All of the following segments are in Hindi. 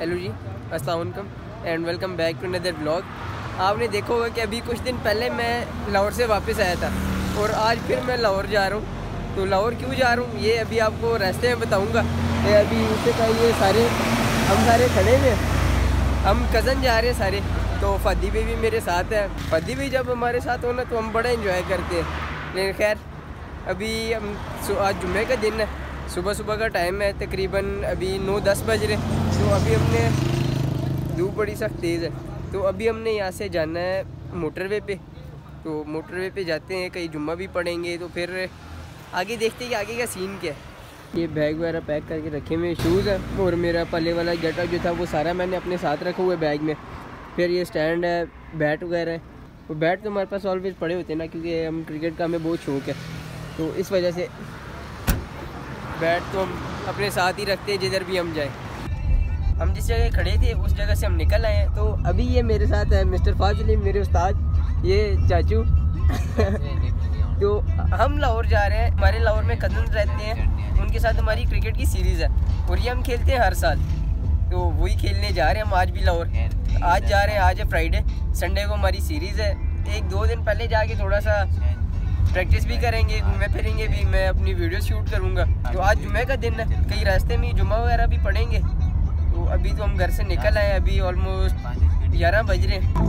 हेलो जी, अस्सलाम वालेकुम and welcome back to another vlog. आपने देखा होगा कि अभी कुछ दिन पहले मैं लाहौर से वापस आया था और आज फिर मैं लाहौर जा रहा हूँ। तो लाहौर क्यों जा रहा हूँ ये अभी आपको रास्ते में बताऊँगा। अभी उससे पहले हम सारे खड़े हैं, हम कज़न जा रहे हैं सारे। तो फदी भाई भी मेरे साथ है। फदी भाई जब हमारे साथ होना तो हम बड़ा इंजॉय करते हैं। लेकिन खैर अभी हम आज जुम्मे का दिन है, सुबह का टाइम है, तकरीबन अभी 9-10 बज रहे। तो अभी हमने धूप बड़ी सख्त तेज़ है, तो अभी हमने यहाँ से जाना है मोटरवे पे। तो मोटरवे पे जाते हैं, कहीं जुम्मा भी पढ़ेंगे, तो फिर आगे देखते हैं कि आगे का सीन क्या है। ये बैग वगैरह पैक करके रखे हुए शूज़ है और मेरा पहले वाला गेटअप जो था वो सारा मैंने अपने साथ रखा हुआ है बैग में। फिर ये स्टैंड है, बैट वगैरह है। वो बैट तो हमारे पास ऑलवेज पड़े होते हैं ना, क्योंकि हम क्रिकेट का हमें बहुत शौक़ है, तो इस वजह से बैट तो हम अपने साथ ही रखते हैं जिधर भी हम जाएं। हम जिस जगह खड़े थे उस जगह से हम निकल आए हैं। तो अभी ये मेरे साथ है मिस्टर फाजिल, मेरे उस्ताद, ये चाचू। तो हम लाहौर जा रहे हैं, हमारे लाहौर में कज़न रहते हैं, उनके साथ हमारी क्रिकेट की सीरीज़ है और ये हम खेलते हैं हर साल। तो वही खेलने जा रहे हैं हम आज भी लाहौर। आज जा रहे हैं, आज है फ्राइडे, संडे को हमारी सीरीज़ है। 1-2 दिन पहले जाके थोड़ा सा प्रैक्टिस भी करेंगे, घूमे फिरेंगे भी, मैं अपनी वीडियो शूट करूँगा। तो आज जुम्मे का दिन है, कहीं रास्ते में जुम्मा वगैरह भी पढ़ेंगे। तो अभी तो हम घर से निकल आए, अभी ऑलमोस्ट 11 बज रहे हैं।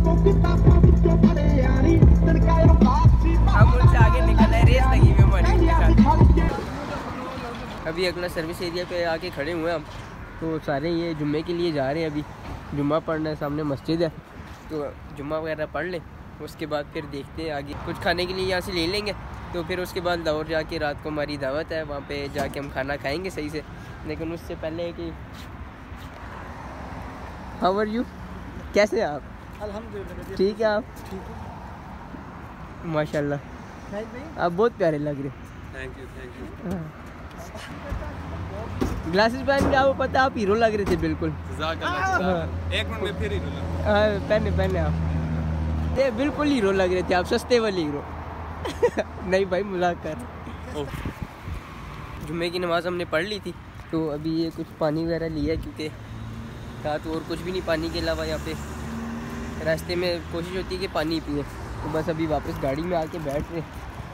हम उनसे आगे निकल आए, रेस लगी हुई हमारी उनके साथ। अभी अगला सर्विस एरिया पे आके खड़े हुए हैं हम। तो सारे ये जुम्मे के लिए जा रहे हैं, अभी जुम्मा पढ़ना है, सामने मस्जिद है, तो जुम्मा वगैरह पढ़ लें। उसके बाद फिर देखते हैं आगे, कुछ खाने के लिए यहाँ से ले लेंगे। तो फिर उसके बाद लाहौर जाके रात को हमारी दावत है, वहाँ पे जाके हम खाना खाएंगे सही से। लेकिन उससे पहले है कि हाउ आर यू, कैसे हैं आप? अल्हम्दुलिल्लाह ठीक है आप? ठीक है माशाल्लाह आप बहुत प्यारे लग रहे। Thank you. ग्लासेस पहन के आपको पता आप हीरो लग रहे थे बिल्कुल। एक मिनट में फिर हीरो लग। हाँ पहने आप ये बिल्कुल हीरो लग रहे थे आप, सस्ते वाले हीरो। नहीं भाई मजाक कर। जुम्मे की नमाज़ हमने पढ़ ली थी, तो अभी ये कुछ पानी वगैरह लिया है, क्योंकि रात और कुछ भी नहीं पानी के अलावा। यहाँ पे रास्ते में कोशिश होती है कि पानी पिए। तो बस अभी वापस गाड़ी में आके बैठ रहे।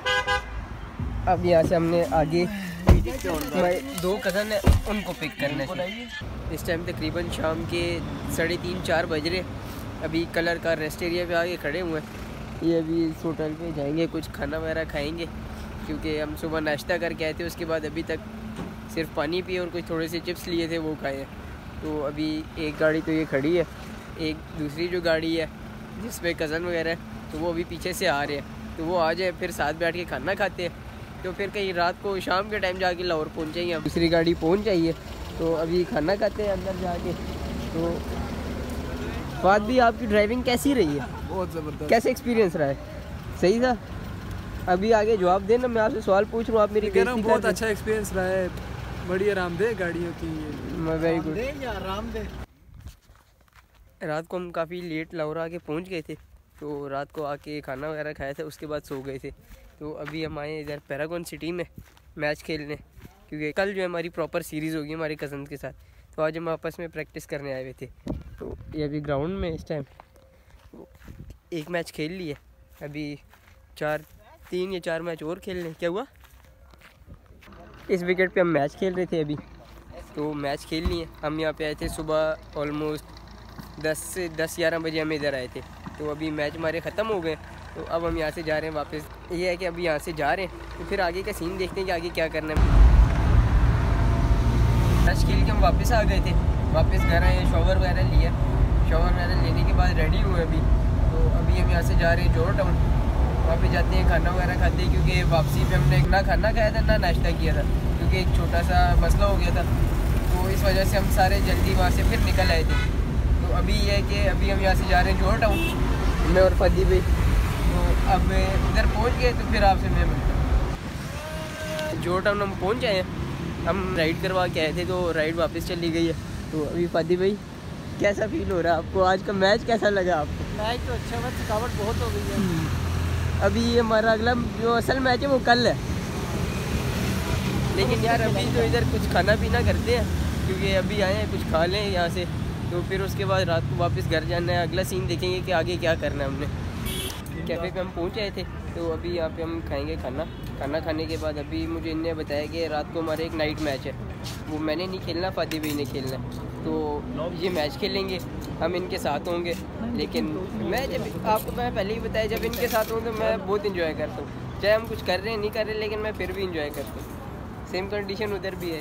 अब यहाँ से हमने आगे हमारे 2 कज़न है उनको पिक करने से। इस टाइम तकरीबन शाम के 3:30-4 बज रहे। अभी कलर का रेस्ट एरिया पे आके खड़े हुए हैं। ये अभी इस होटल पे जाएंगे, कुछ खाना वगैरह खाएंगे, क्योंकि हम सुबह नाश्ता करके आए थे। उसके बाद अभी तक सिर्फ पानी पिए और कुछ थोड़े से चिप्स लिए थे, वो खाए हैं। तो अभी एक गाड़ी तो ये खड़ी है, एक दूसरी जो गाड़ी है जिसमें कज़न वगैरह है, तो वो अभी पीछे से आ रहे हैं। तो वो आ जाए, फिर साथ बैठ के खाना खाते हैं। तो फिर कहीं रात को शाम के टाइम जाके लाहौर पहुँचेंगे हम। दूसरी गाड़ी पहुँच जाइए, तो अभी खाना खाते हैं अंदर जाके। तो बात भी, आपकी ड्राइविंग कैसी रही है? बहुत ज़बरदस्त। कैसे एक्सपीरियंस रहा है? सही था? अभी आगे जवाब देना, मैं आपसे सवाल पूछ रहा हूँ, आप मेरी बेइज्जती कर। बहुत अच्छा एक्सपीरियंस रहा है, बड़ी आरामदेह गाड़ी होती है। Very good. आरामदेह। रात को हम काफ़ी लेट लाहौर आके पहुँच गए थे, तो रात को आके खाना वगैरह खाया था, उसके बाद सो गए थे। तो अभी हम आए इधर पैरागॉन सिटी में मैच खेलने, क्योंकि कल जो है हमारी प्रॉपर सीरीज़ होगी हमारे कज़न के साथ। तो आज हम आपस में प्रैक्टिस करने आए हुए थे। तो ये अभी ग्राउंड में इस टाइम एक मैच खेल लिए, अभी 3 या 4 मैच और खेल लें। क्या हुआ? इस विकेट पे हम मैच खेल रहे थे अभी, तो मैच खेल लिए। हम यहाँ पे आए थे सुबह ऑलमोस्ट 10-11 बजे हम इधर आए थे। तो अभी मैच हमारे ख़त्म हो गए, तो अब हम यहाँ से जा रहे हैं वापस। ये है कि अभी यहाँ से जा रहे हैं, तो फिर आगे का सीन देखते हैं कि आगे क्या करना है। मैच खेल के हम वापस आ गए थे, वापस घर आए, शावर वगैरह लिया। शावर वगैरह लेने के बाद रेडी हुए अभी। तो अभी हम यहाँ से जा रहे हैं जोहर टाउन, वहाँ पे जाते हैं, खाना वगैरह खाते हैं, क्योंकि वापसी पे हमने ना खाना खाया था ना नाश्ता किया था, क्योंकि एक छोटा सा मसला हो गया था। तो इस वजह से हम सारे जल्दी वहाँ से फिर निकल आए थे। तो अभी ये है कि अभी हम यहाँ से जा रहे हैं जोहर टाउन, मैं और फदी भाई। तो अब इधर पहुँच गए, तो फिर आपसे मैं मिलता हूँ। जोहर टाउन हम पहुँच जाए हैं। हम राइड करवा के आए थे, तो राइड वापस चली गई है। तो अभी फदी भाई कैसा फील हो रहा है आपको? आज का मैच कैसा लगा आपको? मैच तो अच्छा हुआ, थकावट बहुत हो गई है। अभी ये हमारा अगला जो असल मैच है वो कल है, लेकिन यार अभी तो इधर कुछ खाना पीना करते हैं, क्योंकि अभी आए हैं कुछ खा लें यहाँ से, तो फिर उसके बाद रात को वापस घर जाना है। अगला सीन देखेंगे कि आगे क्या करना है हमने। कैफ़े पे हम पहुँच आए थे, तो अभी यहाँ पे हम खाएंगे खाना खाने के बाद अभी मुझे इनने बताया कि रात को हमारे एक नाइट मैच है, वो मैंने नहीं खेलना, फादी भाई ने खेलना है। तो ये मैच खेलेंगे, हम इनके साथ होंगे। लेकिन मैं जब आपको मैं पहले ही बताया, जब इनके साथ हूँ तो मैं बहुत इंजॉय करता हूँ, चाहे हम कुछ कर रहे हैं नहीं कर रहे, लेकिन मैं फिर भी इंजॉय करता हूँ। सेम कंडीशन उधर भी है।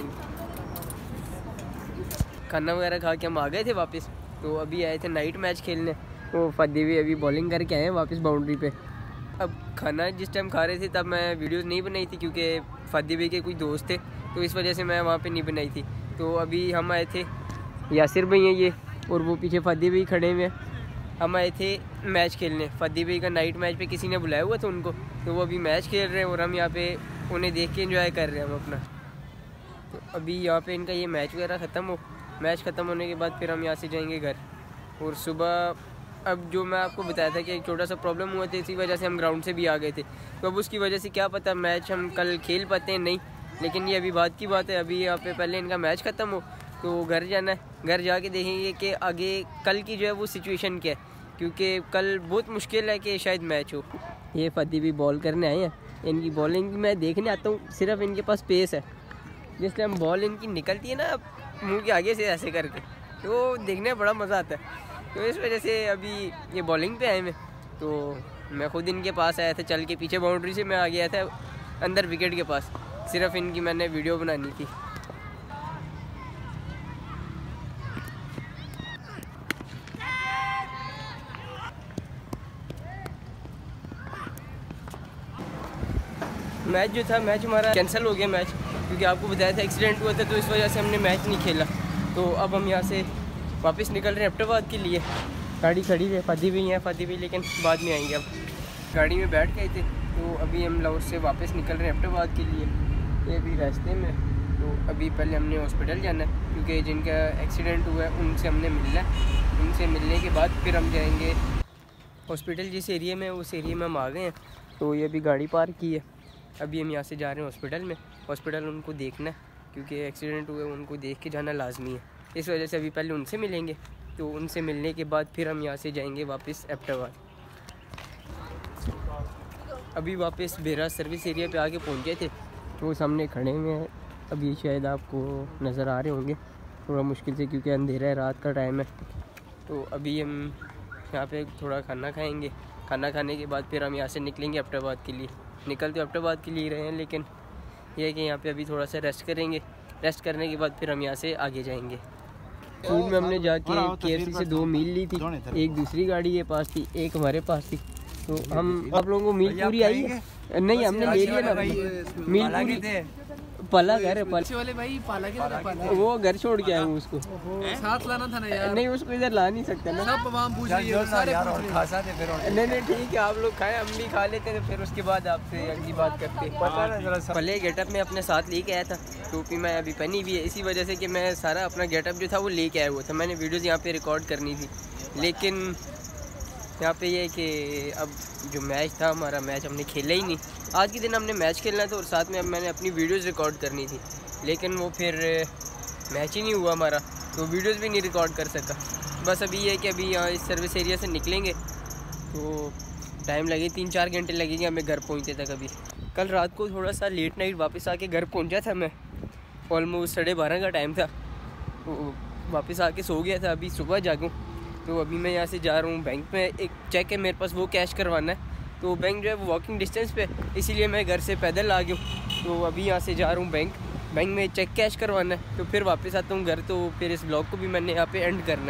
खाना वगैरह खा के हम आ गए थे वापस, तो अभी आए थे नाइट मैच खेलने। वो फादी भी अभी बॉलिंग करके आए हैं वापस बाउंड्री पे। अब खाना जिस टाइम खा रहे थे तब मैं वीडियोस नहीं बनाई थी, क्योंकि फादी भाई के कुछ दोस्त थे, तो इस वजह से मैं वहाँ पे नहीं बनाई थी। तो अभी हम आए थे, यासिर भाई हैं ये, और वो पीछे फादी भाई खड़े हुए हैं। हम आए थे मैच खेलने, फादी भाई का नाइट मैच पे किसी ने बुलाया हुआ था उनको, तो वो अभी मैच खेल रहे हैं और हम यहाँ पे उन्हें देख के एंजॉय कर रहे हैं हम अपना। तो अभी यहाँ पे इनका ये मैच वगैरह मैच ख़त्म होने के बाद फिर हम यहाँ से जाएंगे घर। और सुबह अब जो मैं आपको बताया था कि एक छोटा सा प्रॉब्लम हुआ था, इसी वजह से हम ग्राउंड से भी आ गए थे। तो अब उसकी वजह से क्या पता मैच हम कल खेल पाते हैं नहीं, लेकिन ये अभी बात की बात है। अभी यहाँ पे पहले इनका मैच ख़त्म हो तो घर जाना है, घर जाके देखेंगे कि आगे कल की जो है वो सिचुएशन क्या है, क्योंकि कल बहुत मुश्किल है कि शायद मैच हो। ये फती भी बॉल करने आए हैं, इनकी बॉलिंग मैं देखने आता हूँ, सिर्फ इनके पास पेस है। जिस टाइम बॉल इनकी निकलती है ना मुंह के आगे से ऐसे करके, तो देखने में बड़ा मज़ा आता है। तो इस वजह से अभी ये बॉलिंग पे आए मैं, तो मैं खुद इनके पास आया था, चल के पीछे बाउंड्री से मैं आ गया था अंदर विकेट के पास, सिर्फ इनकी मैंने वीडियो बनानी थी। मैच जो था मैच हमारा कैंसिल हो गया मैच, क्योंकि आपको बताया था एक्सीडेंट हुआ था, तो इस वजह से हमने मैच नहीं खेला। तो अब हम यहाँ से वापस निकल रहे हैं एबटाबाद के लिए। गाड़ी खड़ी है, फादी भी हैं, फादी भी लेकिन बाद में आएंगे। अब गाड़ी में बैठ गए थे, तो अभी हम लाहौर से वापस निकल रहे हैं एबटाबाद के लिए। ये अभी रास्ते में, तो अभी पहले हमने हॉस्पिटल जाना है, क्योंकि जिनका एक्सीडेंट हुआ है उनसे हमने मिलना है। उनसे मिलने के बाद फिर हम जाएंगे हॉस्पिटल। जिस एरिया में उस एरिया में हम आ गए हैं, तो ये अभी गाड़ी पार्क की है। अभी हम यहाँ से जा रहे हैं हॉस्पिटल में। हॉस्पिटल उनको देखना है, क्योंकि एक्सीडेंट हुए उनको देख के जाना लाजमी है। इस वजह से अभी पहले उनसे मिलेंगे, तो उनसे मिलने के बाद फिर हम यहाँ से जाएंगे वापस एबटाबाद। अभी वापस बेरा सर्विस एरिया पे आके पहुँच गए थे, तो सामने खड़े हुए हैं। अभी शायद आपको नज़र आ रहे होंगे थोड़ा मुश्किल से, क्योंकि अंधेरा है, रात का टाइम है। तो अभी हम यहाँ पे थोड़ा खाना खाएंगे। खाना खाने के बाद फिर हम यहाँ से निकलेंगे एबटाबाद के लिए। निकल तो एबटाबाद के लिए रहे हैं, लेकिन यह है कि यहाँ पे अभी थोड़ा सा रेस्ट करेंगे। रेस्ट करने के बाद फिर हम यहाँ से आगे जाएंगे। फूड में हमने जाके KFC से 2 मील ली थी, एक दूसरी गाड़ी के पास थी, एक हमारे पास थी। तो हम आप लोगों को मील पूरी आई है? नहीं, हमने ले लिया ना मील पूरी। पाला घर है, वाले भाई पाला के वो घर छोड़ के आया हूँ, उसको साथ लाना था ना यार। नहीं, उसको इधर ला नहीं सकते ना, सब वहाँ पूछ रही है सारे नहीं ठीक है, आप लोग खाएं, हम भी खा लेते हैं, फिर उसके बाद आपसे अगली बात करते हैं। पहले गेटअप में अपने साथ लेके आया था, टोपी मैं अभी पहनी भी है, इसी वजह से कि मैं सारा अपना गेटअप जो था वो लेके आया हुआ था। मैंने वीडियोज़ यहाँ पे रिकॉर्ड करनी थी, लेकिन यहाँ पे ये है कि अब जो मैच था हमारा, मैच हमने खेला ही नहीं। आज के दिन हमने मैच खेलना था और साथ में अब मैंने अपनी वीडियोज़ रिकॉर्ड करनी थी, लेकिन वो फिर मैच ही नहीं हुआ हमारा, तो वीडियोज़ भी नहीं रिकॉर्ड कर सका। बस अभी ये है कि अभी यहाँ इस सर्विस एरिया से निकलेंगे तो टाइम लगे 3-4 घंटे लगेंगे हमें घर पहुँचते तक। अभी कल रात को थोड़ा सा लेट नाइट वापस आके घर पहुँचा था मैं, ऑलमोस्ट 12:30 का टाइम था, तो वापस आके सो गया था। अभी सुबह जागूँ, तो अभी मैं यहाँ से जा रहा हूँ बैंक में, एक चेक है मेरे पास, वो कैश करवाना है। तो बैंक जो है वो वॉकिंग डिस्टेंस पे, इसीलिए मैं घर से पैदल आ गया हूँ। तो अभी यहाँ से जा रहा हूँ बैंक में चेक कैश करवाना है, तो फिर वापस आता हूँ घर। तो फिर इस ब्लॉग को भी मैंने यहाँ पे एंड करना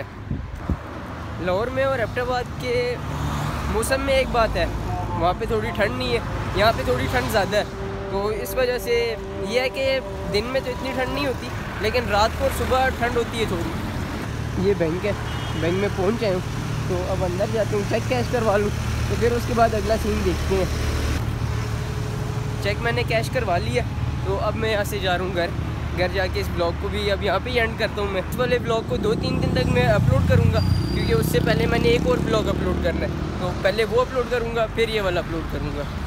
है। लाहौर में और एबटाबाद के मौसम में एक बात है, वहाँ पे थोड़ी ठंड नहीं है, यहाँ पे थोड़ी ठंड ज़्यादा है। तो इस वजह से ये है कि दिन में तो इतनी ठंड नहीं होती, लेकिन रात को और सुबह ठंड होती है थोड़ी। ये बैंक है, बैंक में पहुँच आए हूँ, तो अब अंदर जाते हूँ, चेक कैश करवा लूँ, तो फिर उसके बाद अगला सीन देखते हैं। चेक मैंने कैश करवा लिया, तो अब मैं यहाँ से जा रहा हूँ घर जाके इस ब्लॉग को भी अब यहाँ पे एंड करता हूँ। मैं इस वाले ब्लॉग को 2-3 दिन तक मैं अपलोड करूँगा, क्योंकि उससे पहले मैंने एक और ब्लॉग अपलोड करना है, तो पहले वो अपलोड करूँगा, फिर ये वाला अपलोड करूँगा।